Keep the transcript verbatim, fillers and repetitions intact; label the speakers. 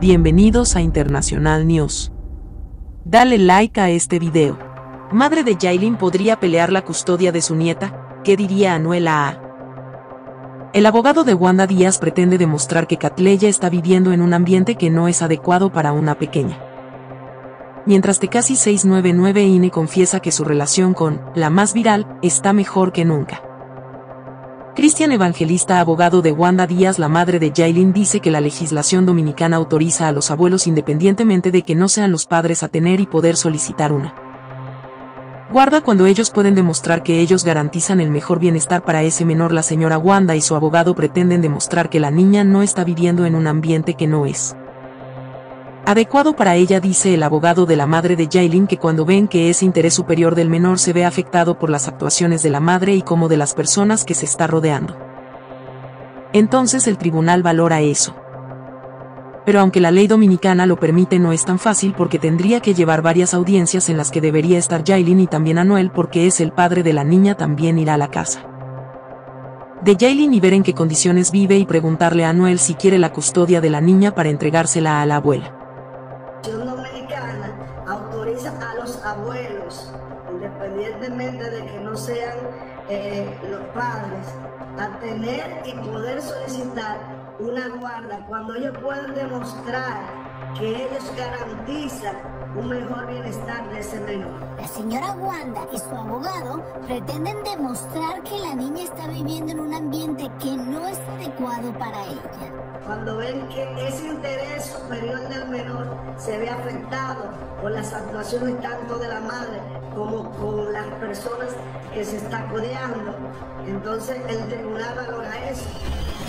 Speaker 1: Bienvenidos a Internacional News. Dale like a este video. Madre de Yailin podría pelear la custodia de su nieta. ¿Qué diría Anuel A? El abogado de Wanda Díaz pretende demostrar que Catleya está viviendo en un ambiente que no es adecuado para una pequeña. Mientras Tekashi seiscientos noventa y nueve I N E confiesa que su relación con la más viral está mejor que nunca. Cristian Evangelista, abogado de Wanda Díaz, la madre de Yailin, dice que la legislación dominicana autoriza a los abuelos independientemente de que no sean los padres a tener y poder solicitar una guarda cuando ellos pueden demostrar que ellos garantizan el mejor bienestar para ese menor. La señora Wanda y su abogado pretenden demostrar que la niña no está viviendo en un ambiente que no es adecuado para ella. Dice el abogado de la madre de Yailin que cuando ven que ese interés superior del menor se ve afectado por las actuaciones de la madre y como de las personas que se está rodeando, entonces el tribunal valora eso. Pero aunque la ley dominicana lo permite, no es tan fácil porque tendría que llevar varias audiencias en las que debería estar Yailin y también Anuel, porque es el padre de la niña, también irá a la casa de Yailin y ver en qué condiciones vive y preguntarle a Anuel si quiere la custodia de la niña para entregársela a la abuela.
Speaker 2: La Constitución dominicana autoriza a los abuelos, independientemente de que no sean eh, los padres, a tener y poder solicitar una guarda cuando ellos pueden demostrar que ellos garantizan un mejor bienestar de ese menor.
Speaker 3: La señora Wanda y su abogado pretenden demostrar que la niña está viviendo en un ambiente que no es adecuado para ella.
Speaker 2: Cuando ven que ese interés superior del menor se ve afectado por las actuaciones tanto de la madre como con las personas que se está codeando, entonces el tribunal valora eso.